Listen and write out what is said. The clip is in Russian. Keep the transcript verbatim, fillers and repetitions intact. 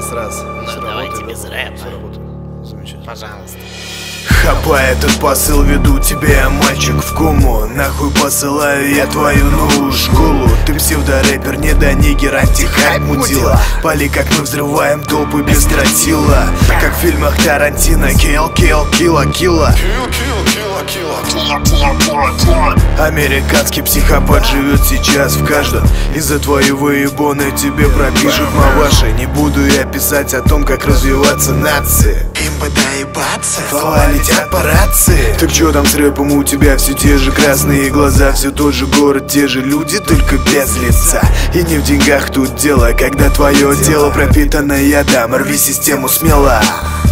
Раз, раз. Ну, давайте без рэпа. Замечательно. Пожалуйста. Хапай этот посыл, веду тебя, мальчик, в кому. Нахуй посылаю я твою новую школу. Ты псевдорэпер, не до нигер, антихайп мудила. Пали, как мы взрываем толпы без тротила. Как в фильмах Тарантино, kill, kill, килла, килла. Американский психопат живет сейчас в каждом. Из-за твоего ебона тебе пропишут маваши. Не буду я писать о том, как развиваться нации. Им бы доебаться, слова летят по рации. Так чё там с рэпом, у тебя все те же красные глаза, все тот же город, те же люди, только без лица. И не в деньгах тут дело, когда твое тело пропитано ядом. Рви систему смело.